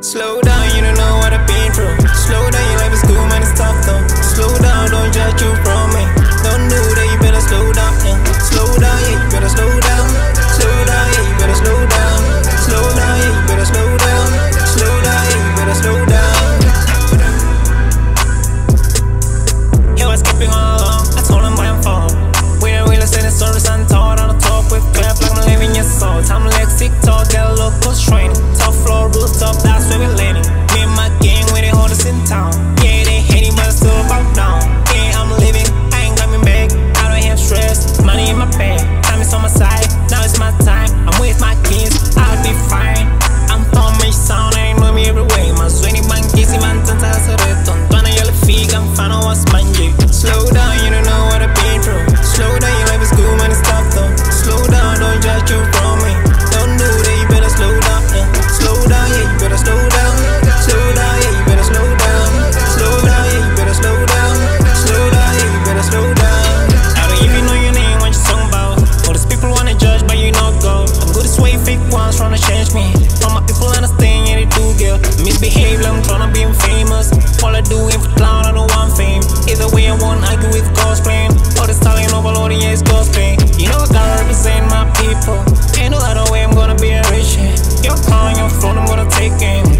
Slow down, you don't know what I've been through. Slow down, your life is cool, man, it's tough though. Slow down, don't judge you from me. Don't know that you better slow down, yeah. Slow down, yeah, you better slow down. Slow down, yeah, you better slow down. Slow down, yeah, you better slow down. Slow down, yeah, you better slow down. He was keeping all along, I told him why I'm falling. We don't really say the stories untold. On the talk with clap like I'm living your soul. Time like TikTok, got a local training. Top floor, rooftop, that's where we landing. Me and my gang, we they hold us in town. Yeah, they hating, but I still about down. Yeah, I'm living, I ain't coming back. I don't have stress, money in my bag. Time is on my side, now it's my time. I'm with my kids, I'll be fine. I'm from my sound, I ain't know me every way. My swing man, kissy man, tanta sa reton. Twana yellow fig, I'm fan of what's manje. Slow down, you don't know what I've been through. Slow down, your life is cool, man, it's tough though. Slow down, don't judge you from me. Don't do that, you better slow down, yeah. Slow down, yeah, you better slow down. Slow down, yeah, you better slow down. Slow down, yeah, you better slow down. Slow down, yeah, you better slow down. I don't even know your name, what you talking about. All these people wanna judge, but you not go. I'm good as way fake ones trying to change me. All my people understand, yeah, they do, girl. Misbehave, I'm trying to be famous. All I do is clown, I don't want fame. Either way, I won't argue with God's plan. All this talent overloading, yeah, it's God's plan. You know I gotta represent my people. Ain't no other way I'm gonna be a rich. Your car on your phone, I'm gonna take it.